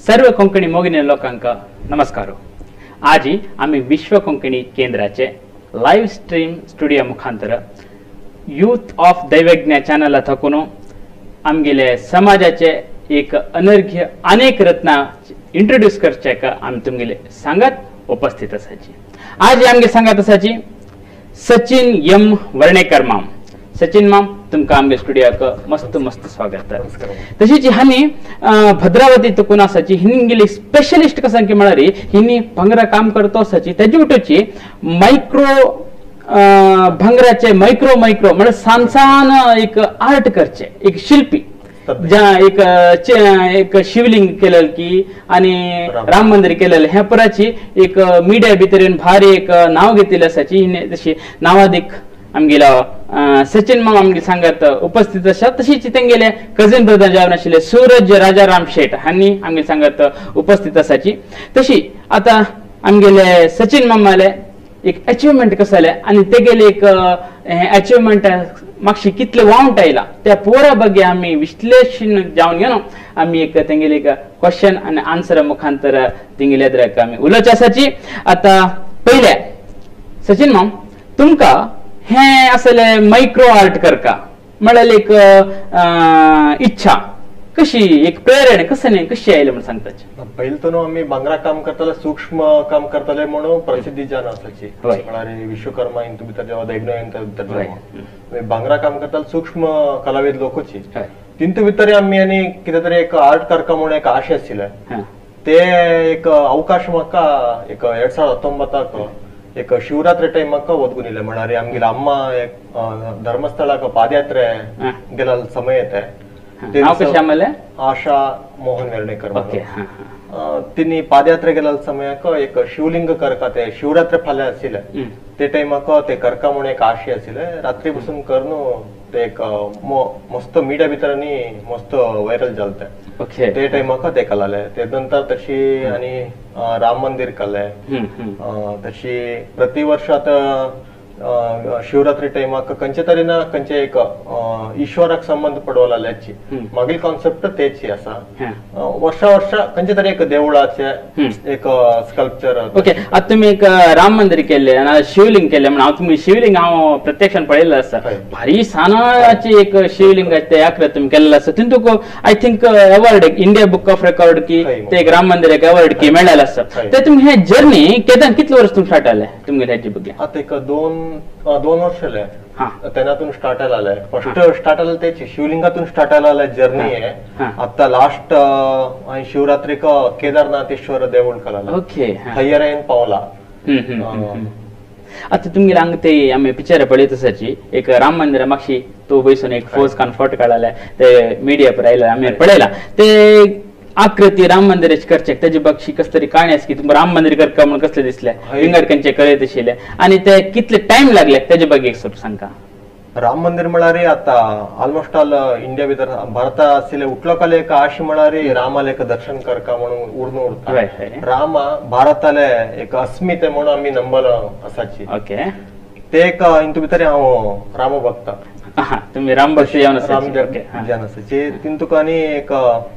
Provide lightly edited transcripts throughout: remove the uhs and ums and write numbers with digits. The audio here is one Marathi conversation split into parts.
सर्व कोंकणी मोगिनी लोकांका नमस्कार। आज आम्ही विश्व कोंकणी केंद्राचे लाइव स्ट्रीम स्टुडियो मुखांतर यूथ ऑफ दैवज्ञ चॅनल थकून आमगेले समाजाचे एक अनर्घ्य अनेक रत्ना इंट्रोड्यूस करचे का आम्ही तुमगेले सांगत उपस्थित असाची। आज आमगे सांगत असाची सचिन एम वर्णेकर माम। सचिन माम तुमका आमगे स्टुडियोक मस्त मस्त स्वागत। तशीच हानी भद्रावती तुकुन आसाची हिंगेली स्पेशलिस्ट कसा की म्हणारी हिनी भंगरा काम करतो असाची त्याची उठची मायक्रो भंगराचे मायक्रो म्हणजे सांसान एक आर्ट करचे एक शिल्पी ज्या एक शिवलिंग केलेल की आणि राम मंदिर केलेलं ह्या पराची एक मीडिया भितरेन भारी एक नाव घेतलेलं असाची हिने तशी नावाधिक आमगेला सचिन माम आमगे सांगत उपस्थित असा। तशीच तेंगेले कझिन ब्रदर जावन आशिल्ले सूरज राजाराम शेठ हांनी आमगे सांगत उपस्थित असाची। तशी आता आमगेले सचिन मामाले एक अचिव्हमेंट कसले आणि ते गेले एक अचिव्हमेंट मागशी कितले वावंट आयला त्या पोरा बगे आम्ही विश्लेषण जावन घेनो आम्ही एक तेंगेले एक क्वेश्चन आणि आन्सर मुखांतर तेंगेले द्रक आम्ही उलोच असाची। आता पहिले सचिन माम तुमका हे असले मायक्रो आर्ट करका म्हणाले एक इच्छा कशी एक प्रेरणा कसं कशी आयले म्हणून सांगता। पहिले तो आम्ही भांगरा काम करताले सूक्ष्म काम करताले म्हणून प्रसिद्धी जाण असाची म्हणारे विश्वकर्मा इंतू भितर जेव्हा दैग्न भांगरा काम करताले सूक्ष्म कलाविद लोकची तिंतू भितर आम्ही आणि किती तरी एक आर्ट करका म्हणून एक आशा आशिल्ले ते एक अवकाश म्हाका एक 2019 एक शिवरात्री टाइम ओद्गुन इले म्हणारे आमगेली अम्मा एक धर्मस्थळाक पादयात्रे गेला समय येते आशा मोहन वेर्णेकर तिनी पादयात्रे गेला समयाक एक शिवलिंग करका ते शिवरात्री फाल्या आशिल्ले ते टाइमाक ते करका म्हणून एक आशे आशिल्ले रात्री बसून करनो ते एक मस्त मीडिया भितरनी मस्त व्हायरल जालते ते टाइमाक ते कलाले ते नंतर तशी आणि राम मंदिर कले तशी प्रतिवर्ष आता शिवरात्री टाइमाक खंयचे तरी ना खंयचे एक ईश्वराक संबंध पडवलाल्याची मागील कॉन्सेप्ट तेची असा वर्षा खंयचे तरी एक देवळाचे एक स्कल्पचर। ओके आता तुम्ही एक राम मंदिर केले आणि शिवलिंग केले म्हणून तुम्ही शिवलिंग हांव प्रत्यक्षान पळयल्लें आसा भारी सानाची एक शिवलिंग ते आखरे तुम्ही केलेलं आसा तितूंक I think award India book of record की ते एक राम मंदिर एक अवॉर्ड की मेळ्ळेलें आसा। ते तुम्ही हे जर्नी केदान कितले वर्ष तुम्ही स्टार्ट जाले तुमगे हेची बगे आता एक दोन वर्ष जाले तेनातून स्टार्ट आले फर्स्ट स्टार्ट आले त्याची शिवलिंगातून स्टार्ट आले जर्नी आहे आता लास्ट शिवरात्रीक केदारनाथेश्वर देवूळ कलाला ओके थय्यरेन पावला। आता तुमगे हांग ते आम्ही पिक्चर पळयत आसाची एक राम मंदिरा मागशी तो बसून एक फोज कान फोटो काढला ते मीडिया पर आयला आम्ही पळयला ते आकृती राम मंदिराची करचे त्याची बक्षी कस तरी काणी की तुम्ही राम मंदिर करका म्हणून कसले दिसले विंगडकंचे कळत आशिल्ले आणि ते कितले टाइम लागले त्याचे बघे एक सांगा। राम मंदिर म्हणारे आता ऑलमोस्ट ऑल इंडिया भितर भारत आशिल्ले उठलोकाले एक आश म्हणारे रामाले एक दर्शन करका म्हणून उडून उरता राम भारताले एक अस्मिते म्हणून आम्ही नंबर असाची ओके ते एक इंतू भितर हांव राम भक्त तुम्ही राम भक्त तिंतुक आनी एक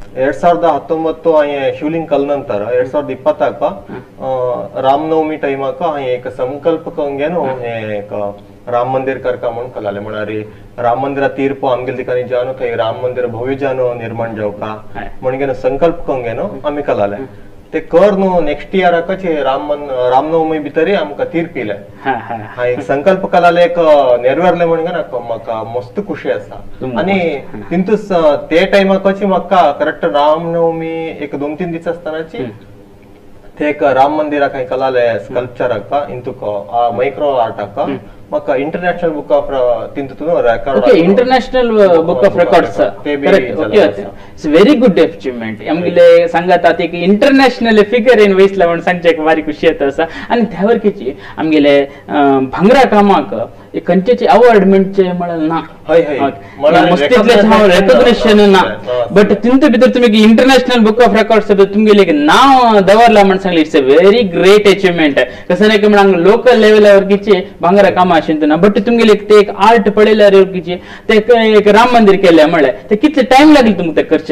2019 शिवलिंग कल नंतर 2020 रामनवमी टाइमाक एक संकल्प कंगेनो एक राम मंदिर करका म्हणून कलाले म्हणारे राम मंदिरा तीर्प आमगेल ठिकाणी जानो थंय राम मंदिर भव्य जानो निर्माण जावका म्हणून संकल्प कंगेनो आम्ही कलाले ते कर न्हू नेक्स्ट इयराकच रामनवमी भितर आमकां तीर्प येयले हा एक संकल्प कलाले एक नेरवेरले म्हणून म्हाका मस्त खुशी आसा। आणि तिंतूच ते टाइमाकची म्हाका करेक्ट रामनवमी एक 2-3 दीस आसतनाची ते एक राम मंदिराक कलाले स्कल्पचराक इंतूक मायक्रो आर्टाक म्हाका इंटरनॅशनल बुक ऑफ तिंतून record international book of records correct okay it's very good achievement आमगेले सांगतात एक इंटरनॅशनल फिगर इन वयसला म्हणून सांगचे एक भारी खुशी येता आसा। आणि त्यावर किची आमगेले भांगरा कामाक एक खंयचे अवॉर्ड मेळचे म्हळ्यार ना मस्तीतले रेकॉग्निशन ना बट तिंतू भितर तुम्ही इंटरनॅशनल बुक ऑफ रेकॉर्ड्स तुमगेले एक नाव दवरला म्हणून सांगले it's a very great achievement कसं नाही की म्हणून लोकल लेवलवर किची भांगरा कामा आशिंत ना बट तुमगेले ते एक आर्ट पळयल्यार किची ते एक राम मंदिर केले म्हळ्यार ते कितले टाइम लागले तुमकां ते करच्याक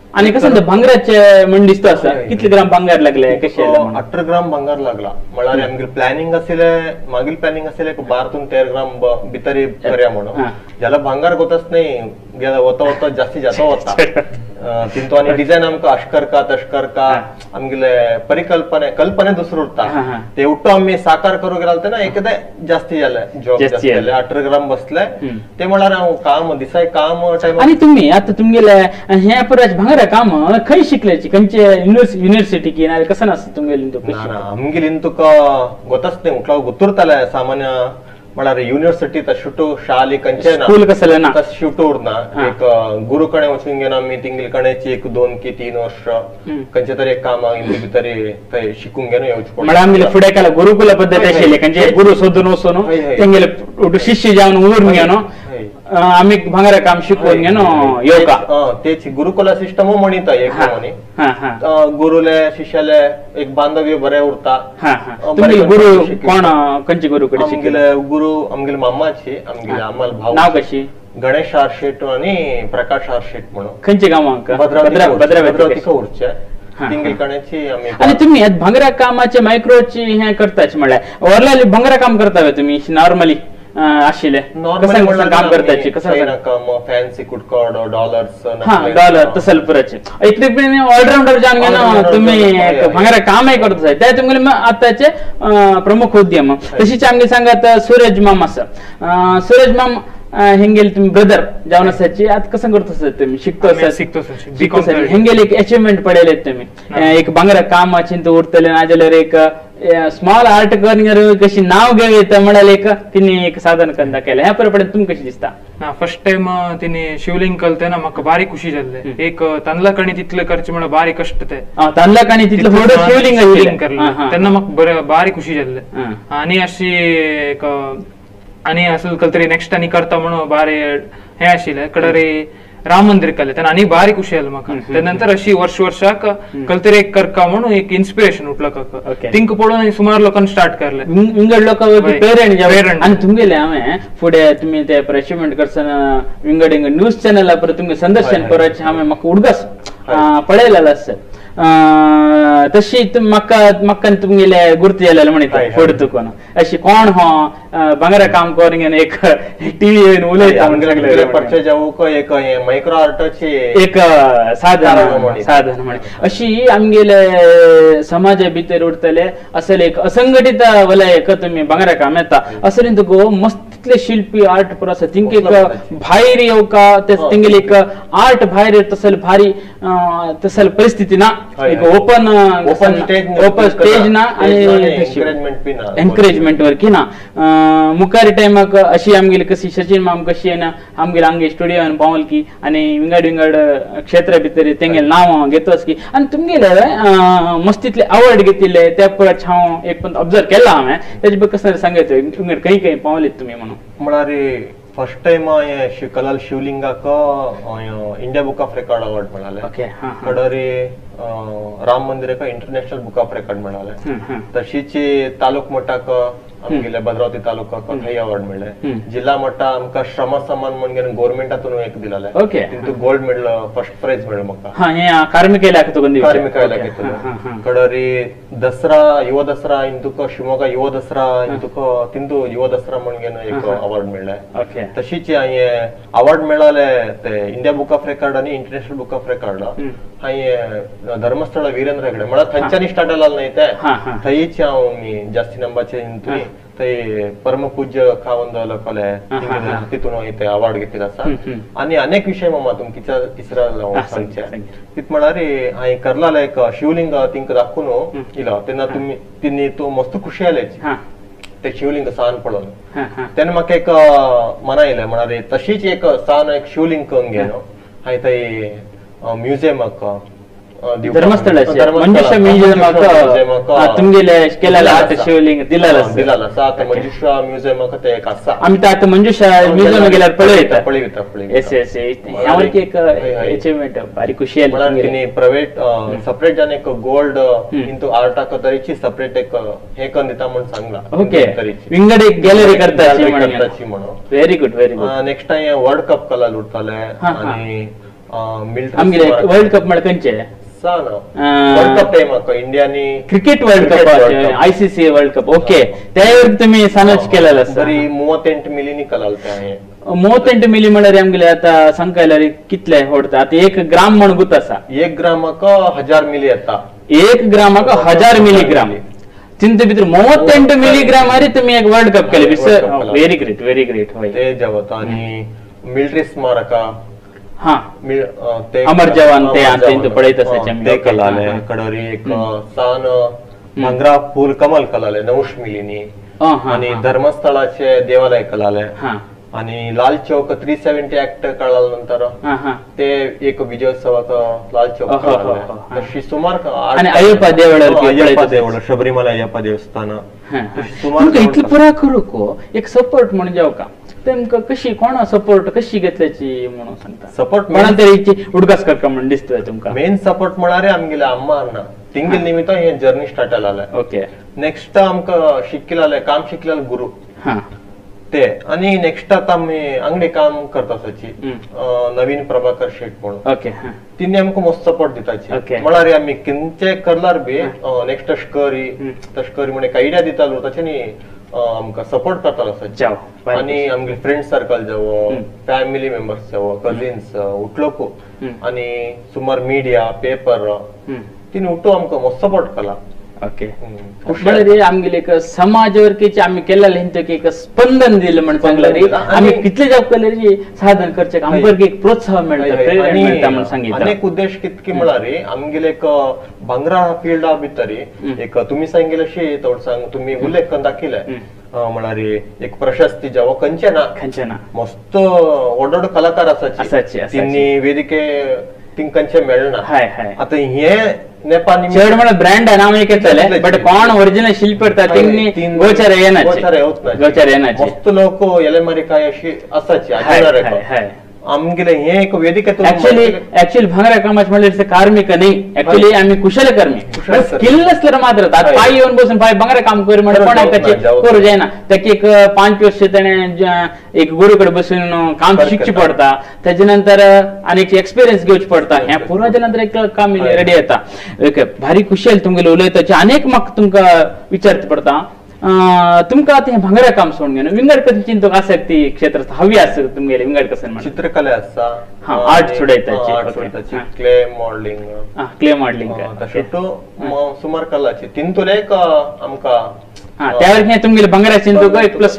आणि कसं म्हणतं भांगराचे म्हण दिसतो असं कितले ग्राम भांगार लागले कशे 18 ग्राम भांगार लागला म्हळ्यार आमगे प्लॅनिंग आसले मागील प्लॅनिंग आसले 12 ते 13 ग्राम भितर करया म्हणून ज्याला भांगार गोतच नाही गेला होता होता जास्ती जाता होता तिंतू आणि डिझाईन आमकां अशकरका तशकरका आमगेले कल्पने दुसरो उरता ते उठो आम्ही साकार करू गेला ना एकदा जास्ती झालं जॉब जास्ती झाले 18 ग्राम बसले ते म्हळ्यार हांव काम दिसाय काम टाइम आणि तुम्ही आता तुमगेले हे पुराच भांगरा काम खंय शिकल्याची खंयचे युनिव्हर्सिटी की ना कसं नसतं तुमगेले आमगेली तुका गोतच नाही उठला गुतुरताले सामान्य म्हळ्यार युनिव्हर्सिटी शुटू शाली कंचे स्कूल कसं ना शुटू उरना एक गुरु कणे वचून गेला आम्ही तिंगेल कणेची 1 2 की 3 वर्ष खंयचे तरी एक काम इंदू भितर थंय शिकूंक गेलो येवचे पडटा म्हळ्यार आमगेले फुडें केला गुरुकुल पद्धती आशिल्ली खंयचे गुरु सोदून वचून तेंगेले शिष्य जावन उरून घेवन आम्ही भांगरा काम शिकवून घेनो योगा तेच गुरुकुला सिस्टम म्हणिता एक म्हणी गुरुले शिष्याले एक बांधव्य बरे उरता तुम्ही गुरु कोण खंयचे गुरु कडे आमगेले गुरु आमगेले मामाची आमगेले आम्हाला भाव नाव कशी गणेश आरशेट आणि प्रकाश आरशेट म्हणून खंयचे गांवांक भद्रावती उरचे तिंगेल कण्याची आम्ही आणि तुम्ही भांगरा कामाचे मायक्रोची हे करताच म्हळ्यार ओरला भांगरा काम करता तुम्ही नॉर्मली आशिले कसं काम करताची कसं फॅन्सी कुडकॉड डॉलर्स डॉलर तसल पुराचे इतले पण ऑलराउंडर जान घेणं तुम्ही भांगरा कामही करतो त्या तुमगे आताचे प्रमुख उद्यम तशीच आमगे सांगत सूरज माम असं सूरज माम हेंगेल तुम्ही ब्रदर जावन आसाची आता कसं करतो तुम्ही शिकतो हेंगेल एक अचिव्हमेंट पडेल तुम्ही एक भांगरा काम चिंत उरतले ना जाल्यार एक स्मॉल आर्ट करण्यार कशी नाव घेवे तर म्हणाले एक तिने एक साधन कंदा केलं ह्या परपर्यंत तुमकां कशी दिसता फर्स्ट टाइम तिने शिवलिंग कलते ना म्हाका भारी खुशी जाल्ले एक तांदला कणी तितले करचे म्हणल्यार भारी कष्ट ते तांदला कणी तितले थोडं शिवलिंग करले तेन्ना म्हाका भारी खुशी जाल्ले आणि अशी एक आणि असं कलतरी नेक्स्ट आणि करता म्हणून बारे हे आशिल्ले कडरे राम मंदिर केले त्यांना आणि भारी खुशी आली म्हाका त्यानंतर अशी वर्षाक कलतरी एक करका म्हणून एक इन्स्पिरेशन उठलं काका थिंक पडून सुमार लोकांनी स्टार्ट करले विंगड लोक पेरेंट आणि तुमगेले हांवें फुडें तुम्ही ते अचिव्हमेंट करतना विंगड न्यूज चॅनला पर तुमगे संदर्शन करचे हांवें म्हाका उडगस पळयलेलो आसा तशी म्हाका तुमगेले गुर्तू जालेले म्हणटा फुडें तुकोन अशी कोण हो भांगरा काम करून एक टीव्ही येवन उलयता परचेज जावूक एक मायक्रो आर्टाची एक साधन म्हणे अशी आमगेले समाजा भितर उरतले असले एक असंघटित वलय तुम्ही भांगरा काम येता असले तुका मस्त तितले शिल्पी आर्ट पुरो आसा तिंक एक भायर येवका तिंगेले एक आर्ट भायर तसल भारी तसल परिस्थिती ना एक ओपन स्टेज ना आणि एनकरेजमेंट वर की ना मुखारी टायमाक अशी आमगेली कशी सचिन माम कशी ना आमगेले आमगे स्टुडियोन पावल की आणि विंगड क्षेत्र भितर तेंगेले नांव घेतोस की आणि तुमगेले मस्तीतले आवड घेतिल्ले त्या परत हांव एक पण ऑब्जर्व केला हांवें तेजे बद्दल कसं सांगायचं विंगड खंय पावलेत तुमी म्हणून म्हळ्यार फर्स्ट टाइम कलाल शिवलिंगाक India book of record award मेळाले कडरे राम मंदिराक इंटरनॅशनल बुक ऑफ रेकॉर्ड मेळाले तशीच तालुक मठाक आमगेल्या भद्रावती तालुकाक थंय अवॉर्ड मेळ्ळे जिल्हा मट्टा आमकां श्रम सन्मान म्हणून गव्हर्नमेंटातून एक दिलेले तितून गोल्ड मेडल फर्स्ट प्राइज मेळ्ळो म्हाका कार्मिक इलाक्याक कडरी दसरा युवा दसरा इंतुक शिवमोगा युवा दसरा इंतुक तिंतू युवा दसरा म्हणून एक अवॉर्ड मेळ्ळे तशीच हांवें अवॉर्ड मेळाले ते इंडिया बुक ऑफ रेकॉर्ड आणि इंटरनॅशनल बुक ऑफ रेकॉर्ड हांवें धर्मस्थळ वीरेंद्र हेगडे म्हळ्यार थंयच्यानी स्टार्ट जालां न्हय ते थंयच हांव मी जास्ती नंबराचे हिंतून थंय परमपूज्य खावंद लोकले तितून ते अवॉर्ड घेतिल्लो आसा आणि अनेक विषय मामा तुमच्या इसरा सांगचे तित म्हळ्यार हांवें करला एक शिवलिंग तिंका दाखोवन इलो तेन्ना तिनी तो मस्त खुशी आलेची ते शिवलिंग सान पळोवन तेन्ना म्हाका एक मना येयलें म्हळ्यार तशीच एक सान एक शिवलिंग करून घेवन हांवें थंय म्युझियमाक धर्मस्थळाचे मंजुषा म्युझियमाक तुमगेले केलेला आर्ट शिवलिंग दिलेला आसा आता मंजुषा म्युझियमाक ते एक आसा आमी आता मंजुषा म्युझियम गेल्यार पळयता येस येस यावरती एक अचिव्हमेंट भारी खुशी आली म्हळ्यार तिने प्रायव्हेट सेपरेट जान एक गोल्ड इंटू आर्टाक तरेची सेपरेट एक हे करून दिता म्हणून सांगला ओके विंगड एक गॅलरी करताची म्हणून very good next time world cup कला लुटताले आणि आमगे वर्ल्ड कप म्हळ्यार खंयचे वर्ल्ड कप टाइम इंडियानी cricket world cup ICC world cup okay त्यावर तुम्ही सानच केलेला बरी 38 मिलिनी कलालते 38 मिली म्हळ्यार आमगे आता सांगता येल्यार कितले होडता आता 1 ग्राम म्हण गुत आसा 1 ग्रामाक 1000 मिली येता 1 ग्रामाक 1000 मिलीग्राम चिंत भितर 38 मिलीग्राम अरे तुम्ही एक वर्ल्ड कप केले व्हेरी ग्रेट होय ते जवत आणि मिलिटरी स्मारका हा अमर जवान ते पळयत असायचे ते कलाले कडरी एक सान भांगरा फूल कमल कलाले 900 मिलिनी आणि धर्मस्थळाचे देवालय कलाले आणि लाल चौक 370 ऍक्ट कळाल नंतर ते एक विजयोत्सवाक लाल चौक तशी सुमार आणि अय्यप्पा देवळ शबरीमला अय्यप्पा देवस्थान सुमार इतली पुरा करू को एक सपोर्ट म्हणजे जाव का तेमकां कशी कोणा सपोर्ट कशी घेतल्याची म्हणून सांगता सपोर्ट कोणा तरी उडकास करता म्हणून दिसतोय तुमका मेन सपोर्ट म्हणारे आमगेले अम्मा अण्णा तिंगेल निमित्त हे जर्नी स्टार्ट जालाय ओके नेक्स्ट आमकां शिकलेले काम शिकलेले गुरु ते आणि नेक्स्ट आता आम्ही अंगडी काम करता असाची नवीन प्रभाकर शेट म्हणून ओके तिने आमकां मस्त सपोर्ट दिताची म्हळ्यार आमी किंचे करल्यार बी नेक्स्ट तशकरी म्हण एक आयडिया दितालो ताच्यानी आमकां सपोर्ट करतालो असाची आणि आमगे फ्रेंड सर्कल जावो फॅमिली मेंबर्स जावो कजिन्स उठलोक आणि सुमार मीडिया पेपर तिने उठो आमकां मस्त सपोर्ट केला ओके म्हळ्यार आमगेले एक समाज वर्कीचे आम्ही केलेले हिंत एक स्पंदन दिलं म्हण सांगला रे आम्ही कितले जॉब केले साधन करचे आमकां एक प्रोत्साहन मेळटा प्रेरणा मेळटा म्हण सांगितलं अनेक उद्देश कितके म्हळ्यार आमगेले एक भांगरा फिल्डा भितर एक तुम्ही सांगितले थोड सांग तुम्ही उल्लेख करून दाखयले म्हळ्यार एक प्रशस्ती जावो खंयचेना मस्त व्हड कलाकार आसाचे तिनी वेदिके तिंकांचे मेळना आता हे नेपाळ चड म्हण ब्रँड नाव एक येतले बट कोण ओरिजिनल शिल्प करता तिंनी गोचर येना मस्त लोक एलेमारी काय अशी असाची आमगेले हे एक वेदिके ऍक्च्युअली भांगरा कामाचे म्हणल्यार कार्मिक नाही ऍक्च्युअली आम्ही कुशल कर्मी स्किल नसल्यार मात्र पाय येऊन बसून पाय भांगरा काम करू म्हणजे कोणाकाचे करू जायना त्याची एक 5 वर्ष त्याने एक गुरुकडे बसून काम शिकची पडता त्याच्यानंतर अनेक एक्सपिरियन्स घेवची पडता ह्या पुराच्या नंतर एक काम रेडी येता भारी कुशल तुमगेले उलयताचे अनेक म्हाका तुमकां विचारता पडता तुमकां आता हे भांगरा काम सोडून घेवन विंगड कथेची तुका आसक्ती क्षेत्र हवी आसा तुमगेले विंगड कसन चित्रकला आसा आर्ट सोडयताची क्ले मॉडेलिंग सुमार कलाची तिंतून एक आमकां त्यावर हे तुमगेले भांगरा चिंतूक एक प्लस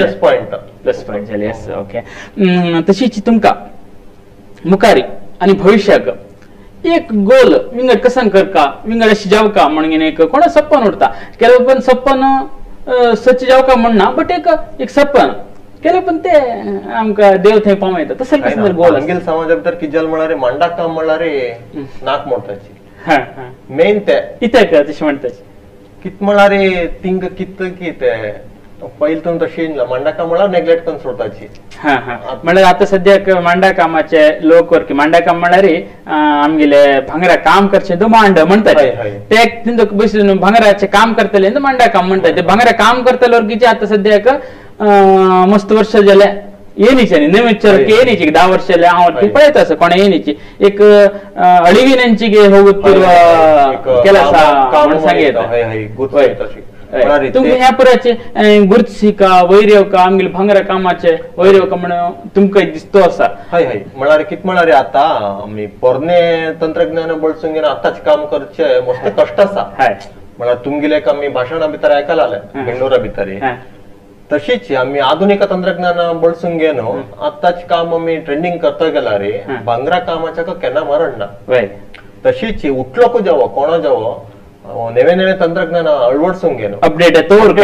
पॉइंट जाले ओके तशीच तुमकां मुखारी आणि भविष्याक एक गोल विंगड कसन करका विंगड अशी जावका म्हणून एक कोणा सप्पन उरता केले पण सप्पन सच जावका म्हणना बट एक सप्पन केले पण ते आमकां देव थंय पावयता तसं कसं गोल आमगेल समाजा भितर किजल म्हळ्यार मांडा काम म्हळ्यार नाक मोडपाची मेन ते कित्याक तशें म्हणटाची कित म्हळ्यार तिंक कित की ते पहिलतून तशी मांडा काम म्हळ्यार नेग्लेक्ट करून सोडपाची म्हळ्यार आता सद्याक मांडा कामाचे लोक वर्की मांडा काम म्हळ्यार आमगेले भांगरा काम करचे तो मांड म्हणतात ते तिंतूक बसून भांगराचे काम करतले मांडा काम म्हणतात ते भांगरा काम करतले वर्कीचे आता सद्याक मस्त वर्ष जाले येणीचे नवीन येणीची 10 वर्ष जाले हांव पळयता असं कोणा येणीची एक अळिविनांची होगत केला म्हणून सांगितलं तुमकां ह्या पुराचे गुर्तसिका वैरवका आमगेले भांगरा कामाचे वैरवका म्हणून तुमकां दिसतो आसा म्हळ्यार कित म्हळ्यार आता आमी पोरने तंत्रज्ञान बळसून घेवन आतांच काम करचे मस्त कष्ट आसा म्हळ्यार तुमगेले आमी भाशणा भितर आयकलाले बेंगलोरा भितर तशीच आमी आधुनिक तंत्रज्ञान बळसून घेवन आतांच काम आमी ट्रेंडिंग करता गेला रे भांगरा कामाच्या केन्ना मरण ना तशीच उठलोक जावो कोणा जावो नवे तंत्रज्ञान अळवडसून घेवन अपडेट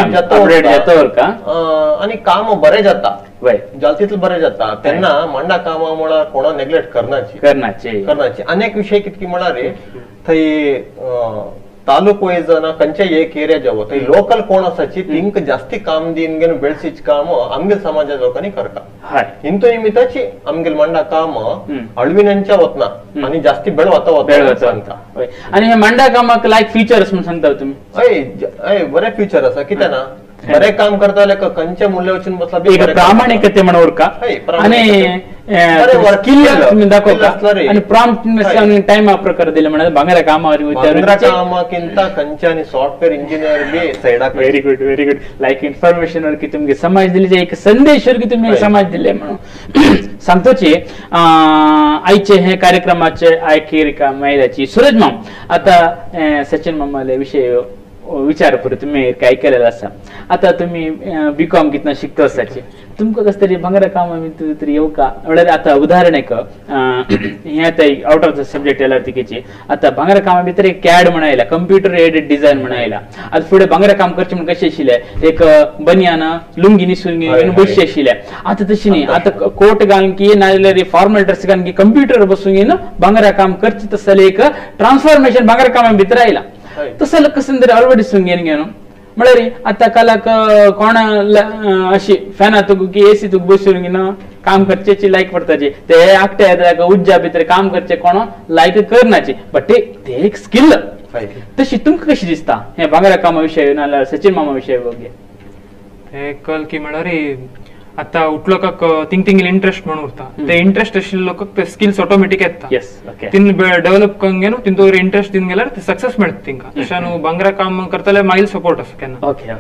आणि काम बरें जाता जाल तितले बरें जाता तेन्ना मांडा कामा म्हळ्यार कोणा नेग्लेक्ट करनाची अनेक विषय कितकी म्हळ्यार थंय तालूक वायज ना खंयचे एक एरिया जावो थंय लोकल कोण आसाची तिंक जास्ती काम दिन घेवन बेळसीच काम आमगेल समाजा लोकांनी करता हिंतू निमित्ताची आमगेल मांडा काम अळविनांच्या वतना आणि जास्ती बेळ वता आणि हे मांडा कामाक लायक फीचर्स म्हणून सांगता तुम्ही बरे फ्युचर आसा कित्याक ना बरे काम करता खंयचे मूल्य वचून बसला प्रामाणिकते म्हणून उरका आणि स्किल तुम्ही दाखवता आणि प्रॉम्प्ट टाइम ಆ ಪ್ರಕಾರ ದಿಲ್ಲ ಮಾಡೋದು ಬಂಗಾರ ಕಾಮ ಕಾಮಕ್ಕಿಂತ ಕಂಚ आणि सॉफ्टवेअर इंजिनियर बी साइडाक व्हेरी गुड लाईक इन्फॉर्मेशन वर की तुमगे समाज दिले एक संदेश वर की तुम्ही समाज दिले म्हणून सांगतोची आईचे हे कार्यक्रमाचे ऐकिरिका मैदाची सूरज माम आता सचिन मामाले विषय विचारपूर्वी तुम्ही काय केलेलं असा आता तुम्ही बीकॉम कितना शिकतो असाचे तुमका कस तरी भंगारा काम तरी येऊ का आता उदाहरण आहे का ह्या आउट ऑफ द सब्जेक्ट याला तिकेची आता भंगारा कामा भितर एक कॅड म्हणायला कम्प्युटर एडेड डिझाईन म्हणायला आता पुढे भंगारा काम करचे म्हणून कशी शिले एक बनियान लुंगी निसुंगी बसशी शिले आता तशी नाही आता कोट घालून की नाहीतर फॉर्मल ड्रेस घालून की कम्प्युटर बसून घेणं भंगारा काम करचे तसं एक ट्रान्सफॉर्मेशन भंगारा कामा भितर राहिला तसं कसं तरी ऑलरेडी सुंगेन घेणं म्हळरी आता कालाक कोण अशी फॅन तुक की एसी तुक बसून घेणं काम करचेची लायक पडताची ते आकटे येतात उज्जा भितर काम करचे कोण लायक करण्याची बट ते एक स्किल तशी तुमका कशी दिसता हे भंगारा कामा विषय नाल्यार सचिन मामा विषय बघे हे कल की म्हळरी आता उठलो का थिंकिंग इंटरेस्ट म्हणून उरता ते इंटरेस्ट आशिल्लो लोक ते स्किल्स ऑटोमॅटिक येता तिन डेव्हलप करून घेऊन तिन तो इंटरेस्ट दिन गेल्यार ते सक्सेस मेळटा तिंका तशा न्हू भंगारा काम करतले मागील सपोर्ट असो केन्ना ओके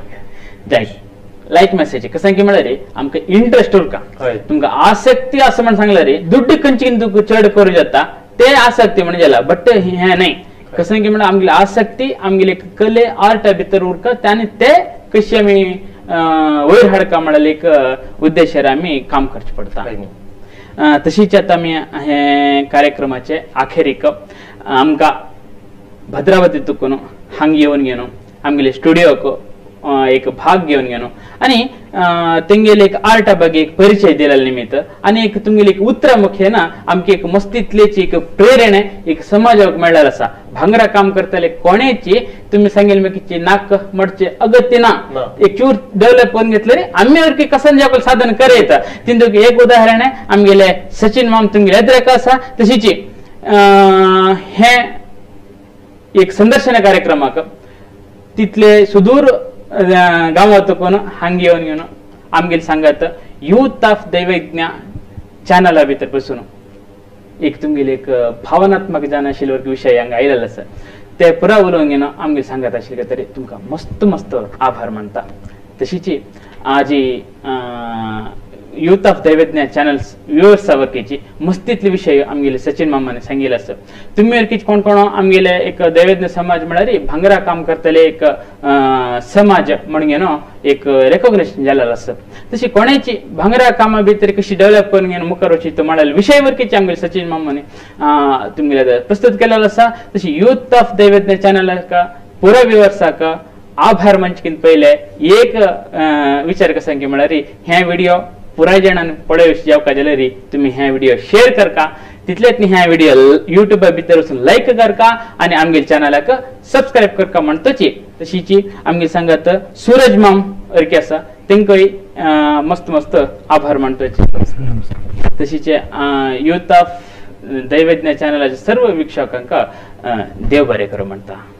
लाईक मेसेज कसं की म्हळ्यार आमकां इंटरेस्ट उरका तुमका आसक्ती असं म्हण सांगला रे दुड्ड खंयची तुका चड करू जाता ते आसक्ती म्हणजे जाला बट हे नाही कसं की म्हळ्यार आमगेली आसक्ती आमगेली कले आर्टा भितर उरका त्याने ते कशी आमी वयर हाडका म्हळ्यार एक उद्देशार आमी काम करचे पडटा तशीच आता आमी हे कार्यक्रमाचे आखेरीक आमकां भद्रावती तुकून हांग येवन घेवन आमगेले स्टुडियोक एक भाग घेवन गेलो आणि तेंगेले एक आर्टा ಬಗ್ಗೆ एक परिचय दिला निमित्त आणि एक तुमगेले एक उतर मुख्य ना आमके एक मस्तीतलेची एक प्रेरणे एक समाजाक मेळ्ळार आसा भांगरा काम करतले कोणेची तुम्ही सांगेल की नाक मडचे अगत्य ना एक चूर डेव्हलप करून घेतले रे आम्ही वरकी कसन जागोल साधन करेत तिंदुक एक उदाहरण आहे आमगेले सचिन माम तुमगेले एद्रेक आसा तशीची हे एक संदर्शन कार्यक्रमाक तिथले सुदूर गावात कोण हांग येवन घेवन आमगेले सांगत यूथ ऑफ दैवज्ञ चॅनला भितर बसून एक तुमगेले एक भावनात्मक जाण आशिल्लो विषय हांगा आयलेलो आसा ते पुरा उलोवंक घेवन आमगेले सांगत आशिल्ले तरी तुमकां मस्त मस्त आभार मानता तशीची आजी youth of Daivajna channels viewers वरकीची मस्तीतले विषय आमगेले सचिन मामाने सांगितले असं तुम्ही वरकीच कोण कोण आमगेले एक दैवज्ञ समाज म्हळ्यार भांगरा काम करतले एक समाज म्हणून घेवन एक रेकॉग्नेशन जालेलो आसा तशी कोणाची भांगरा कामा भितर कशी डेव्हलप करून घेवन मुखार वचीत म्हळ्यार विषय वरकीची आमगेले सचिन मामाने तुमगेले प्रस्तुत केलेलो आसा तशी यूथ ऑफ दैवज्ञ चॅनलाक पुरा व्ह्युअर्साक आभार मंचकीन पहिले एक विचार कसा की म्हळ्यार हे व्हिडिओ पुराय जणांनी पळोवशी जावका जाल्यार तुम्ही हे व्हिडिओ शेअर करका तितलेच ह्या व्हिडिओ युट्यूब भितर वचून लाईक करका आणि आमगे चॅनलाक सबस्क्राईब करका म्हणतोची तशीची आमगे सांगत सूरज माम अरके आसा तेंकय मस्त मस्त आभार मानतोची तशीचे यूथ ऑफ दैवज्ञ चॅनलाचे सर्व वीक्षकांका देव बरे करो म्हणता।